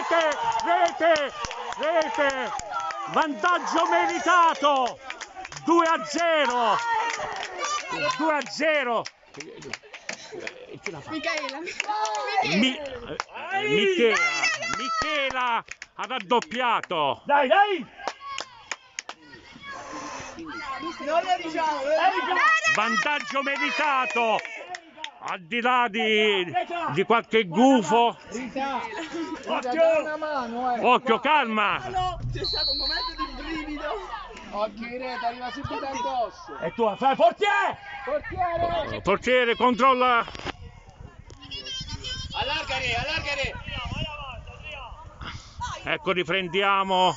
rete, vantaggio meritato, 2-0, 2-0. Michela ha raddoppiato. Dai! Vantaggio meritato, al di là di qualche gufo. Occhio, calma. C'è stato un momento di brivido. Occhio in rete, arriva subito addosso. E tu fai portiere! Portiere controlla. Allargare! Ecco, riprendiamo.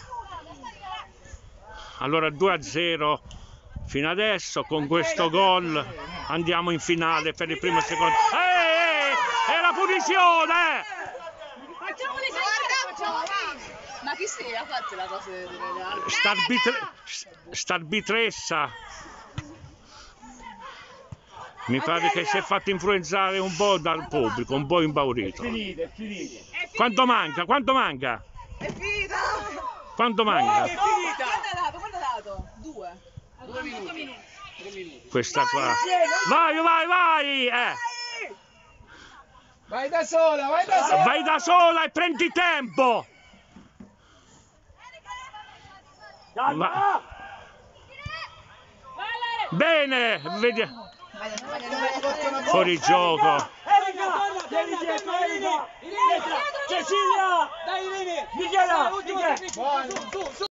Allora 2-0 fino adesso. Con questo gol andiamo in finale per il primo e secondo. È la punizione! Ma chi si ha fatto la cosa di St'arbitressa mi pare che si è fatto influenzare un po' dal pubblico, un po' impaurito. Finite. Quanto manca? È finita! Quanto manca? Quanto ha dato? 2 minuti. Questa qua. Vai! Vai da sola! Vai da sola e prendi tempo! Bene, vediamo. Fuori gioco. Cecilia! Dai, Michela!